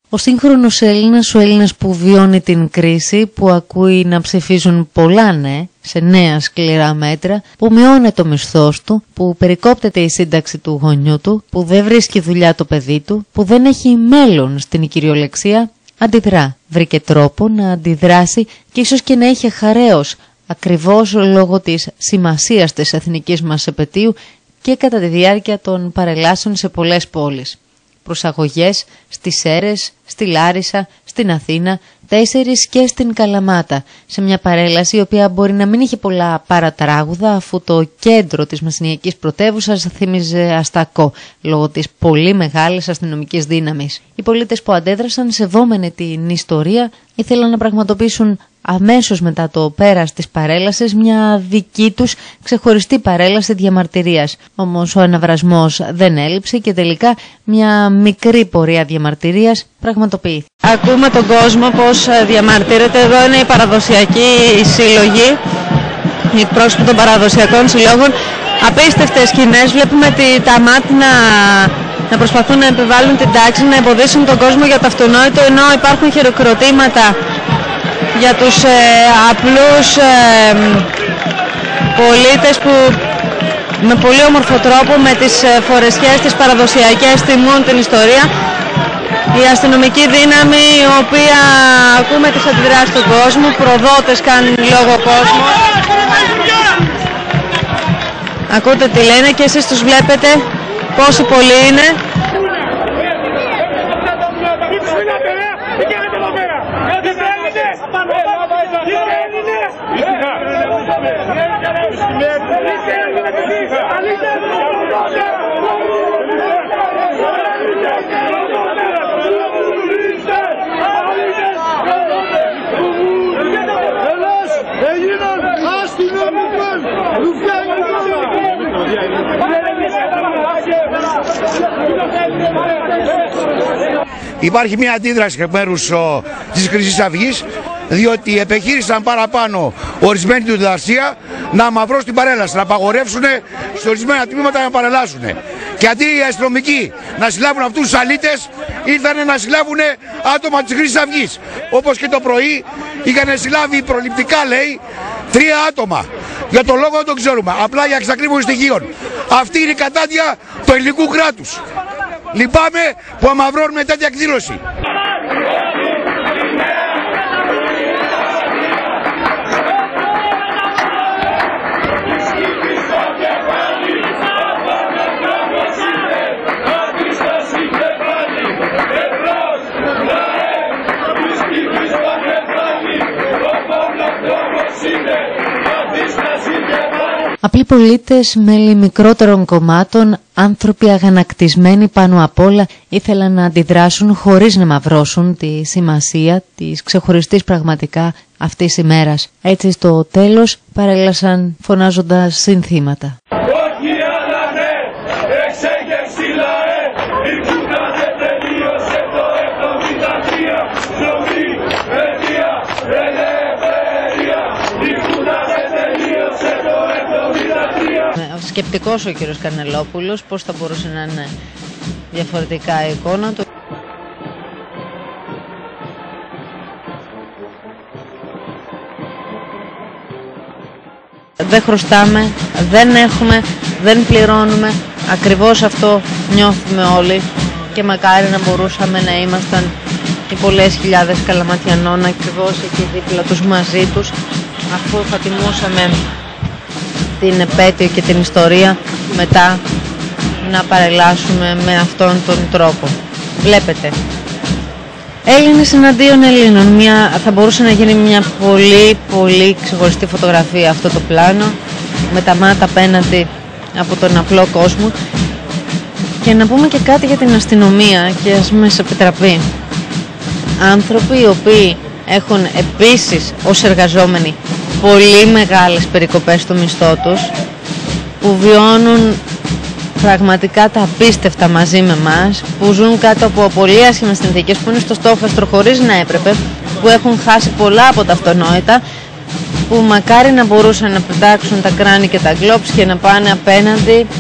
Ο σύγχρονος Έλληνας, ο Έλληνας που βιώνει την κρίση, που ακούει να ψηφίζουν πολλά ναι σε νέα σκληρά μέτρα, που μειώνει το μισθός του, που περικόπτεται η σύνταξη του γονιού του, που δεν βρίσκει δουλειά το παιδί του, που δεν έχει μέλλον στην κυριολεξία, αντιδρά. Βρήκε τρόπο να αντιδράσει και ίσως και να είχε χαρέως, ακριβώς λόγω της σημασίας της εθνικής μας επετείου και κατά τη διάρκεια των παρελάσεων σε πολλές πόλεις. Προσαγωγές στις Σέρρες, στη Λάρισα, στην Αθήνα, 4 και στην Καλαμάτα, σε μια παρέλαση η οποία μπορεί να μην είχε πολλά παρατράγουδα, αφού το κέντρο της μεσηνιακής πρωτεύουσας θύμιζε αστακό λόγω της πολύ μεγάλης αστυνομικής δύναμης. Οι πολίτες που αντέδρασαν, σεβόμενοι την ιστορία, ήθελαν να πραγματοποιήσουν αμέσως μετά το πέρας της παρέλασης μια δική τους ξεχωριστή παρέλαση διαμαρτυρίας. Όμως ο αναβρασμός δεν έλειψε και τελικά μια μικρή πορεία διαμαρτυρίας πραγματοποιήθηκε. Ακούμε τον κόσμο πώς διαμαρτύρεται. Εδώ είναι η παραδοσιακή σύλλογη, οι εκπρόσωποι των παραδοσιακών συλλόγων. Απίστευτες σκηνές. Βλέπουμε τα μάτια να προσπαθούν να επιβάλλουν την τάξη, να εμποδίσουν τον κόσμο για το αυτονόητο, ενώ υπάρχουν χειροκροτήματα για τους απλούς πολίτες που με πολύ όμορφο τρόπο με τις φορεσιές τις παραδοσιακές τιμούν την ιστορία. Η αστυνομική δύναμη, η οποία ακούμε τις αντιδράσεις του κόσμου, προδότες κάνουν λόγο κόσμο. Ακούτε τι λένε και εσείς τους βλέπετε πόσοι πολλοί είναι. Υπάρχει μια αντίδραση εκ μέρους της Χρυσής Αυγής, διότι επεχείρησαν παραπάνω ορισμένοι του Δαρσία να αμαυρώσουν την παρέλαση, να απαγορεύσουν σε ορισμένα τμήματα να παρελάσουν. Και αντί οι αστυνομικοί να συλλάβουν αυτούς τους αλήτες, ήρθαν να συλλάβουν άτομα της Χρυσής Αυγής. Όπως και το πρωί είχαν συλλάβει προληπτικά, λέει, 3 άτομα. Για τον λόγο δεν το ξέρουμε, απλά για εξακρίβωση στοιχείων. Αυτή είναι η κατάντια του ελληνικού κράτους. Λυπάμαι που αμαυρώνουμε τέτοια εκδήλωση. Απλοί πολίτες, μέλη μικρότερων κομμάτων, άνθρωποι αγανακτισμένοι πάνω απ' όλα, ήθελαν να αντιδράσουν χωρίς να μαυρώσουν τη σημασία της ξεχωριστής πραγματικά αυτής ημέρας. Έτσι στο τέλος παρέλασαν φωνάζοντας συνθήματα. Σκεπτικός ο κύριος Καρνελόπουλος, πώς θα μπορούσε να είναι διαφορετικά η εικόνα του. Δεν χρωστάμε, δεν έχουμε, δεν πληρώνουμε. Ακριβώς αυτό νιώθουμε όλοι και μακάρι να μπορούσαμε να ήμασταν οι πολλές χιλιάδες Καλαματιανών ακριβώς εκεί δίπλα τους μαζί τους, αφού θα τιμούσαμε την επέτειο και την ιστορία, μετά να παρελάσουμε με αυτόν τον τρόπο. Βλέπετε, Έλληνες εναντίον Ελλήνων. Θα μπορούσε να γίνει μια πολύ ξεχωριστή φωτογραφία αυτό το πλάνο, με τα μάτια απέναντι από τον απλό κόσμο. Και να πούμε και κάτι για την αστυνομία, και ας μας επιτραπεί. Άνθρωποι οι οποίοι έχουν επίσης ως εργαζόμενοι πολύ μεγάλες περικοπές στο μισθό τους, που βιώνουν πραγματικά τα απίστευτα μαζί με εμάς, που ζουν κάτω από πολύ άσχημες συνθήκες, που είναι στο στόχαστρο χωρίς να έπρεπε, που έχουν χάσει πολλά από τα αυτονόητα, που μακάρι να μπορούσαν να πετάξουν τα κράνη και τα γκλόψ και να πάνε απέναντι